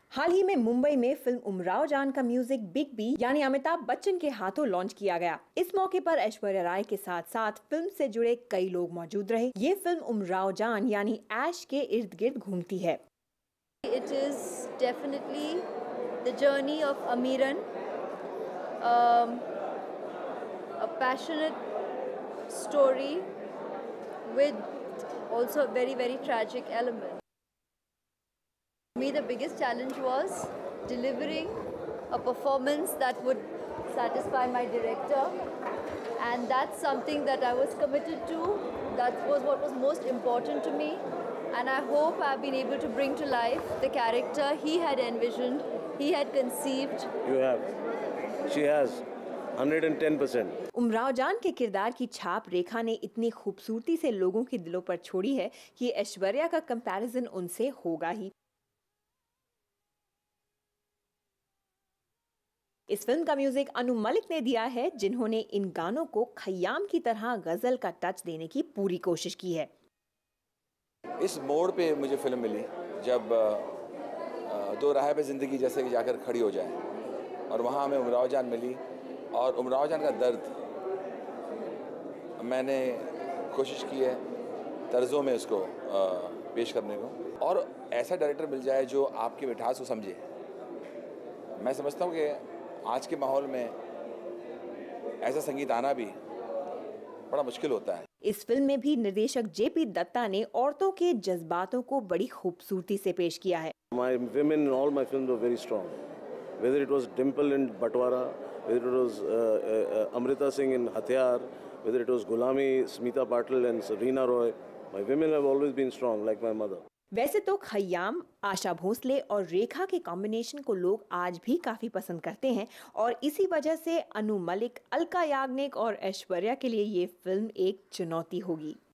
हाल ही में मुंबई में फिल्म उमराव जान का म्यूजिक बिग बी यानी अमिताभ बच्चन के हाथों लॉन्च किया गया। इस मौके पर ऐश्वर्या राय के साथ साथ फिल्म से जुड़े कई लोग मौजूद रहे। ये फिल्म उमराव जान यानी ऐश के इर्द गिर्द घूमती है। It is definitely the journey of Amiran, a passionate story with also a very tragic element. For me, the biggest challenge was delivering a performance that would satisfy my director, and that's something that I was committed to. That was what was most important to me, and I hope I've been able to bring to life the character he had envisioned, he had conceived. You have. She has. 110%. Umrao जान के किरदार की छाप रेखा ने इतनी खूबसूरती से लोगों के दिलों पर छोड़ी है कि ऐश्वर्या का कंपैरिजन उनसे होगा ही। इस फिल्म का म्यूजिक अनु मलिक ने दिया है, जिन्होंने इन गानों को खय्याम की तरह गजल का टच देने की पूरी कोशिश की है। इस मोड़ पे मुझे फिल्म मिली जब दो राह पे ज़िंदगी जैसे कि जाकर खड़ी हो जाए, और वहाँ हमें उमराव जान मिली और उमराव जान का दर्द मैंने कोशिश की है तर्ज़ों में उसको पेश करने को, और ऐसा डायरेक्टर मिल जाए जो आपकी मिठास को समझे। मैं समझता हूँ कि आज के माहौल में ऐसा संगीत आना भी बड़ा मुश्किल होता है। इस फिल्म में भी निर्देशक जेपी दत्ता ने औरतों के जज्बातों को बड़ी खूबसूरती से पेश किया है। My women in all my films were very strong. Whether it was Dimple in Batwara, whether it was Amrita Singh in Hathiyar, whether it was Gulami, Smita Patil and Sabrina Roy, my women have always been strong, like my mother. वैसे तो खय्याम, आशा भोसले और रेखा के combination को लोग आज भी काफी पसंद करते हैं, और इसी वजह से अनु मलिक, अलका याग्निक और ऐश्वर्या के लिए ये फिल्म एक चुनौती होगी।